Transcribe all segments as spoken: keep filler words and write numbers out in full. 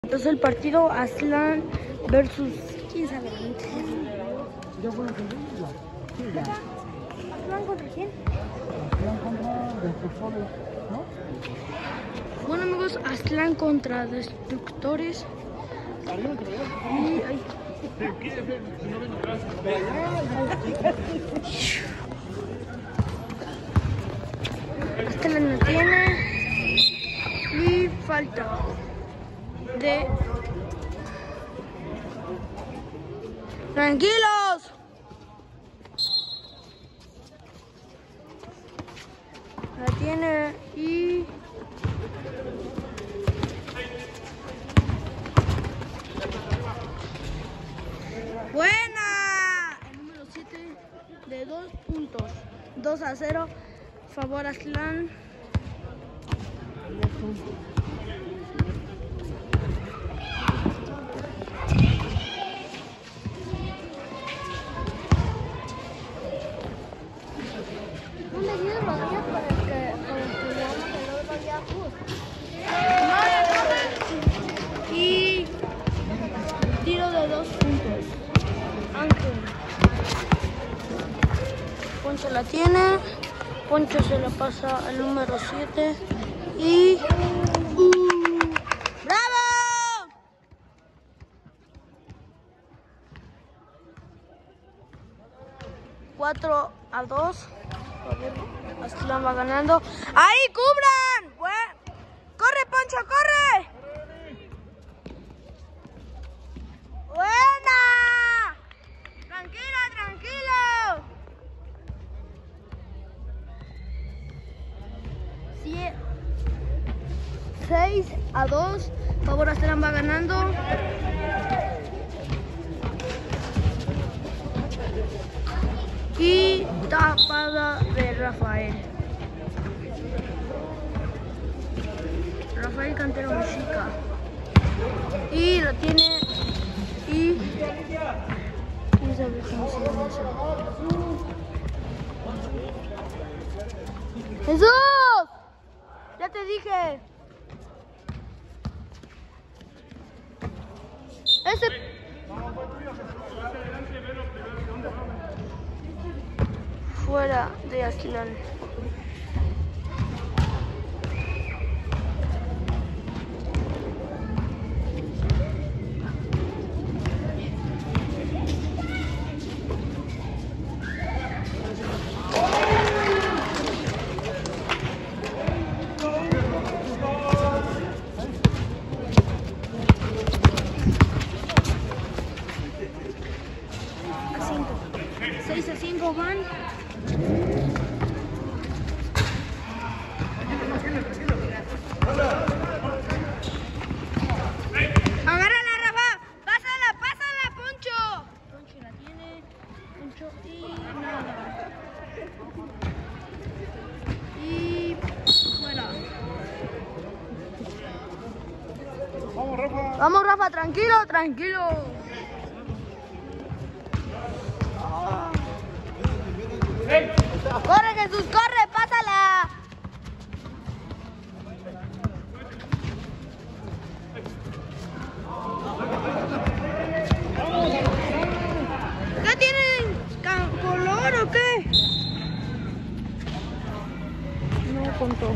Entonces el partido Aztlán versus quién sabe. ¿Aztlán contra quién? Aztlán contra Destructores, ¿no? Bueno amigos, Aztlán contra Destructores. Y ahí. Aztlán no tiene. Y falta de... ¡Tranquilos! La tiene y... ¡Buena! El número siete de dos puntos. dos a cero. Favor Aztlán. Y tiro de dos puntos. Ángel. Poncho la tiene. Poncho se la pasa al número siete. Y... Uh, ¡bravo! cuatro a dos. Aztlán va ganando. ¡Ahí cubran! Buen... ¡Corre, Poncho, corre! ¡Buena! ¡Tranquilo, tranquilo! seis a dos. Favor Aztlán va ganando. Y tapada de Rafael. Rafael Cantero Mexica. Y la tiene. Y. ¿Quién sabe cómo se llama eso? ¡Jesús! Ya te dije. Ese. Fuera de Aztlán. seis a cinco van. Agárrala, Rafa. Pásala, pásala, Poncho. Poncho la tiene. Poncho y nada. Y fuera. Vamos, Rafa. Vamos, Rafa, tranquilo, tranquilo. Corre, Jesús, corre, pásala. ¿Qué tienen? ¿Color o qué? No contó.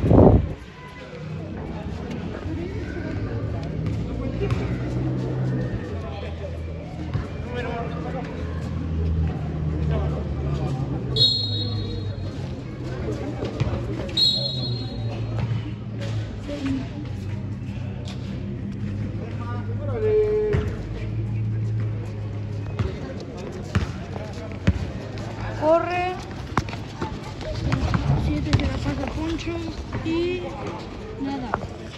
Corre. siete se la pasa Poncho y nada.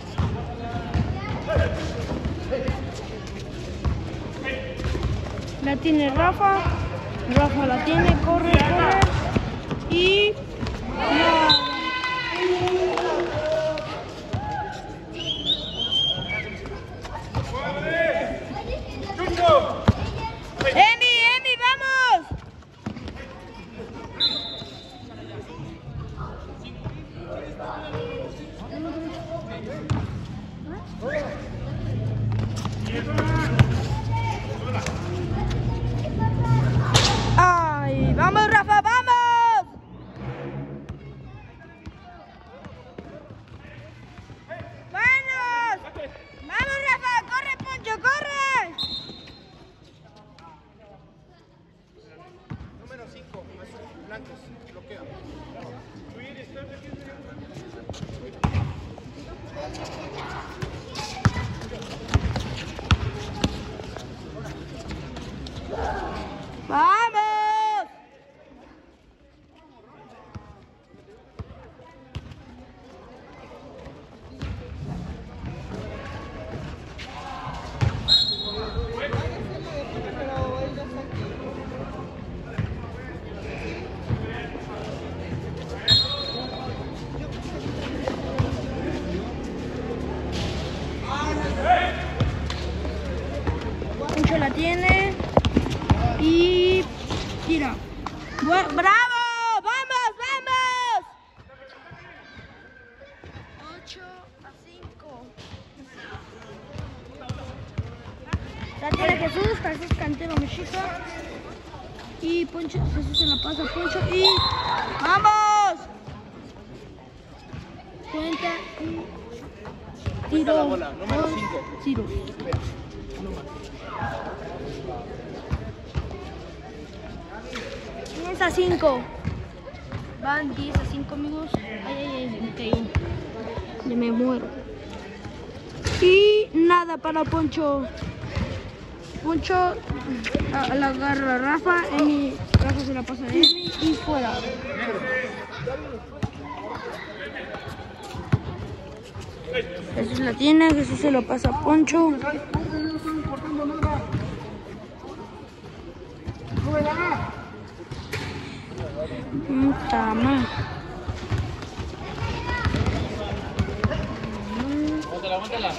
La tiene Rafa. Rafa la tiene, corre, corre. Y nada. ¡Emi, Emi, vamos! Poncho la tiene. Y tira. Bu- ¡Bravo! ¡Vamos, vamos! ocho a cinco. La tiene Jesús, Jesús Cantero Mexica. Y Poncho, Jesús se la pasa a Poncho y ¡vamos! Cuenta y tiro. Número cinco. Tiro. diez a cinco. Van diez a cinco, amigos. Ay, ay, ay, me cayó. Ya me muero. Y nada para Poncho. Poncho a- la agarra a Rafa. Emi, Rafa se la pasa a Emi y fuera. Jesús la tiene, Jesús se lo pasa a Poncho. Puta madre. Aguántala, aguántala.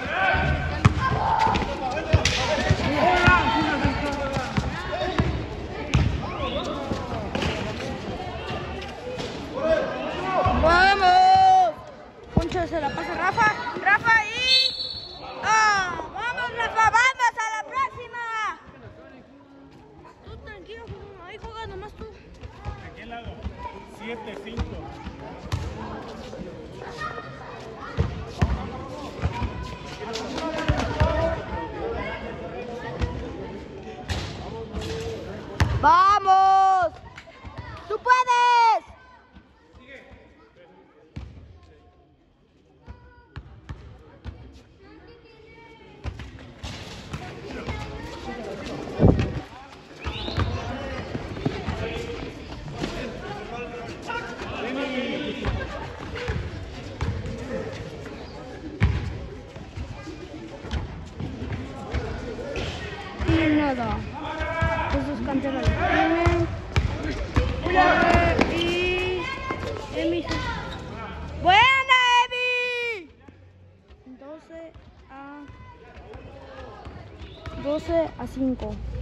¡Vamos! Poncho se la pasa a Rafa. Rafa y... ¡Ah! ¡Vamos, Rafa! ¡Vamos a la próxima! Tú tranquilo, ahí juegas nomás tú. ¿De qué lado? siete cinco. ¡Vamos! ¡Tú puedes! Y nada. Jesús Cantero la tiene. Y Emi. ¡Buena, Emi! doce a doce a cinco.